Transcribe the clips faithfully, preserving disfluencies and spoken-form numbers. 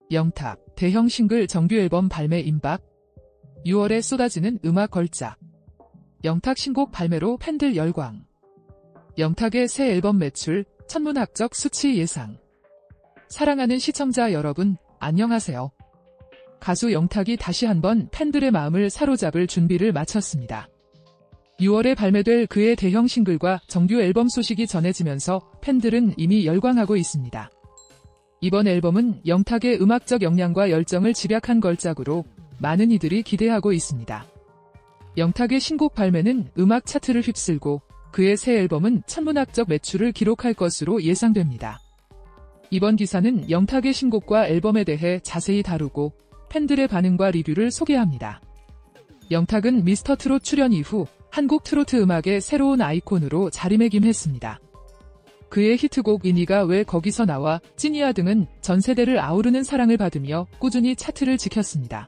영탁, 대형 싱글 정규 앨범 발매 임박. 유월에 쏟아지는 음악 걸작. 영탁 신곡 발매로 팬들 열광. 영탁의 새 앨범 매출, 천문학적 수치 예상. 사랑하는 시청자 여러분, 안녕하세요. 가수 영탁이 다시 한번 팬들의 마음을 사로잡을 준비를 마쳤습니다. 유월에 발매될 그의 대형 싱글과 정규 앨범 소식이 전해지면서 팬들은 이미 열광하고 있습니다. 이번 앨범은 영탁의 음악적 역량과 열정을 집약한 걸작으로 많은 이들이 기대하고 있습니다. 영탁의 신곡 발매는 음악 차트를 휩쓸고 그의 새 앨범은 천문학적 매출을 기록할 것으로 예상됩니다. 이번 기사는 영탁의 신곡과 앨범에 대해 자세히 다루고 팬들의 반응과 리뷰를 소개합니다. 영탁은 미스터트롯 출연 이후 한국 트로트 음악의 새로운 아이콘으로 자리매김했습니다. 그의 히트곡 이니가 왜 거기서 나와, 찐이야 등은 전 세대를 아우르는 사랑을 받으며 꾸준히 차트를 지켰습니다.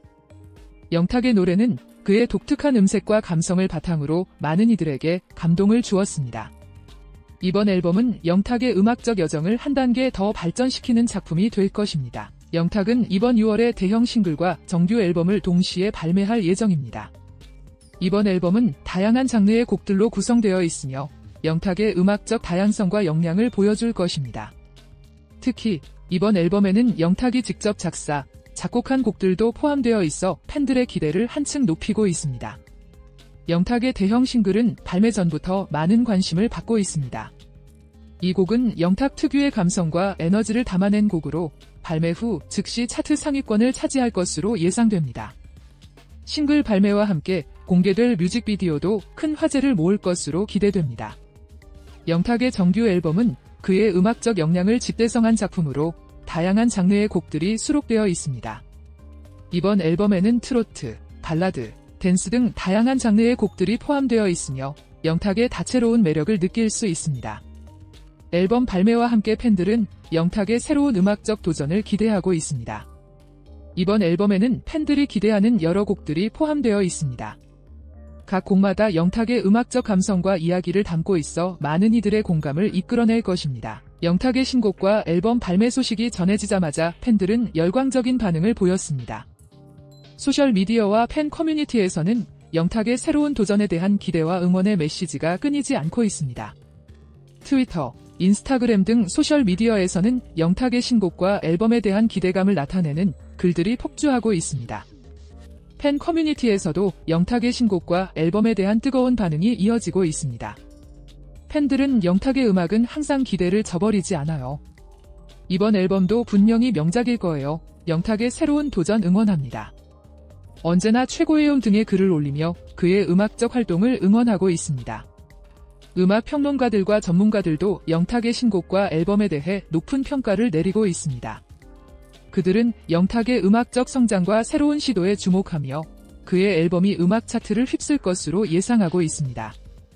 영탁의 노래는 그의 독특한 음색과 감성을 바탕으로 많은 이들에게 감동을 주었습니다. 이번 앨범은 영탁의 음악적 여정을 한 단계 더 발전시키는 작품이 될 것입니다. 영탁은 이번 유월에 대형 싱글과 정규 앨범을 동시에 발매할 예정입니다. 이번 앨범은 다양한 장르의 곡들로 구성되어 있으며 영탁의 음악적 다양성과 역량을 보여줄 것입니다. 특히 이번 앨범에는 영탁이 직접 작사, 작곡한 곡들도 포함되어 있어 팬들의 기대를 한층 높이고 있습니다. 영탁의 대형 싱글은 발매 전부터 많은 관심을 받고 있습니다. 이 곡은 영탁 특유의 감성과 에너지를 담아낸 곡으로 발매 후 즉시 차트 상위권을 차지할 것으로 예상됩니다. 싱글 발매와 함께 공개될 뮤직비디오도 큰 화제를 모을 것으로 기대됩니다. 영탁의 정규 앨범은 그의 음악적 역량을 집대성한 작품으로 다양한 장르의 곡들이 수록되어 있습니다. 이번 앨범에는 트로트, 발라드, 댄스 등 다양한 장르의 곡들이 포함되어 있으며 영탁의 다채로운 매력을 느낄 수 있습니다. 앨범 발매와 함께 팬들은 영탁의 새로운 음악적 도전을 기대하고 있습니다. 이번 앨범에는 팬들이 기대하는 여러 곡들이 포함되어 있습니다. 각 곡마다 영탁의 음악적 감성과 이야기를 담고 있어 많은 이들의 공감을 이끌어낼 것입니다. 영탁의 신곡과 앨범 발매 소식이 전해지자마자 팬들은 열광적인 반응을 보였습니다. 소셜미디어와 팬 커뮤니티에서는 영탁의 새로운 도전에 대한 기대와 응원의 메시지가 끊이지 않고 있습니다. 트위터, 인스타그램 등 소셜미디어에서는 영탁의 신곡과 앨범에 대한 기대감을 나타내는 글들이 폭주하고 있습니다. 팬 커뮤니티에서도 영탁의 신곡과 앨범에 대한 뜨거운 반응이 이어지고 있습니다. 팬들은 영탁의 음악은 항상 기대를 저버리지 않아요. 이번 앨범도 분명히 명작일 거예요. 영탁의 새로운 도전 응원합니다. 언제나 최고의 음 등의 글을 올리며 그의 음악적 활동을 응원하고 있습니다. 음악 평론가들과 전문가들도 영탁의 신곡과 앨범에 대해 높은 평가를 내리고 있습니다. 그들은 영탁의 음악적 성장과 새로운 시도에 주목하며 그의 앨범이 음악 차트를 휩쓸 것으로 예상하고 있습니다.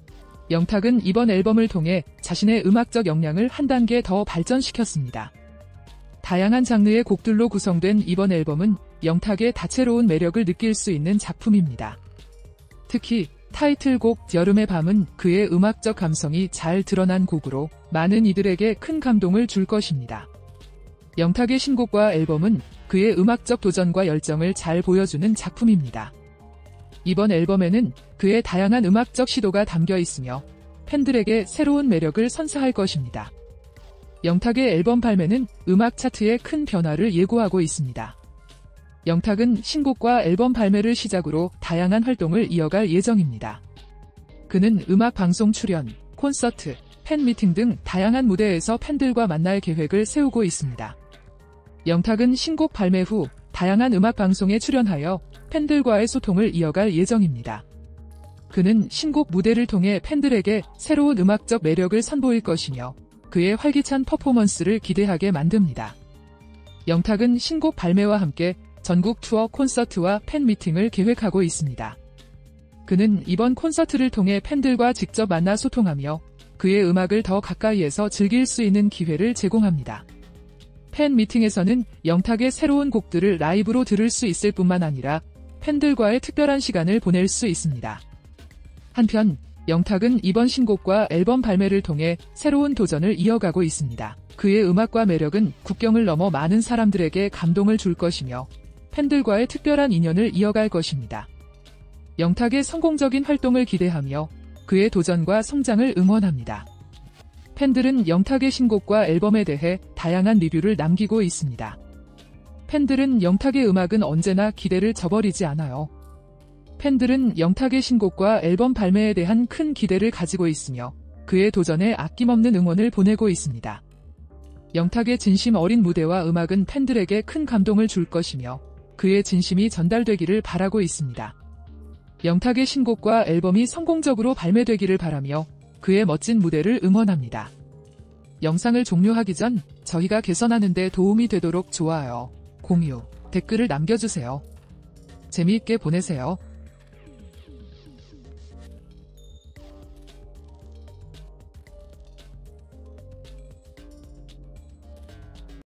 영탁은 이번 앨범을 통해 자신의 음악적 역량을 한 단계 더 발전시켰습니다. 다양한 장르의 곡들로 구성된 이번 앨범은 영탁의 다채로운 매력을 느낄 수 있는 작품입니다. 특히 타이틀곡 여름의 밤은 그의 음악적 감성이 잘 드러난 곡으로 많은 이들에게 큰 감동을 줄 것입니다. 영탁의 신곡과 앨범은 그의 음악적 도전과 열정을 잘 보여주는 작품입니다. 이번 앨범에는 그의 다양한 음악적 시도가 담겨 있으며 팬들에게 새로운 매력을 선사할 것입니다. 영탁의 앨범 발매는 음악 차트에 큰 변화를 예고하고 있습니다. 영탁은 신곡과 앨범 발매를 시작으로 다양한 활동을 이어갈 예정입니다. 그는 음악 방송 출연, 콘서트, 팬미팅 등 다양한 무대에서 팬들과 만날 계획을 세우고 있습니다. 영탁은 신곡 발매 후 다양한 음악 방송에 출연하여 팬들과의 소통을 이어갈 예정입니다. 그는 신곡 무대를 통해 팬들에게 새로운 음악적 매력을 선보일 것이며 그의 활기찬 퍼포먼스를 기대하게 만듭니다. 영탁은 신곡 발매와 함께 전국 투어 콘서트와 팬미팅을 계획하고 있습니다. 그는 이번 콘서트를 통해 팬들과 직접 만나 소통하며 그의 음악을 더 가까이에서 즐길 수 있는 기회를 제공합니다. 팬미팅에서는 영탁의 새로운 곡들을 라이브로 들을 수 있을 뿐만 아니라 팬들과의 특별한 시간을 보낼 수 있습니다. 한편 영탁은 이번 신곡과 앨범 발매를 통해 새로운 도전을 이어가고 있습니다. 그의 음악과 매력은 국경을 넘어 많은 사람들에게 감동을 줄 것이며 팬들과의 특별한 인연을 이어갈 것입니다. 영탁의 성공적인 활동을 기대하며 그의 도전과 성장을 응원합니다. 팬들은 영탁의 신곡과 앨범에 대해 다양한 리뷰를 남기고 있습니다. 팬들은 영탁의 음악은 언제나 기대를 저버리지 않아요. 팬들은 영탁의 신곡과 앨범 발매에 대한 큰 기대를 가지고 있으며 그의 도전에 아낌없는 응원을 보내고 있습니다. 영탁의 진심 어린 무대와 음악은 팬들에게 큰 감동을 줄 것이며 그의 진심이 전달되기를 바라고 있습니다. 영탁의 신곡과 앨범이 성공적으로 발매되기를 바라며 그의 멋진 무대를 응원합니다. 영상을 종료하기 전 저희가 개선하는 데 도움이 되도록 좋아요, 공유, 댓글을 남겨주세요. 재미있게 보내세요.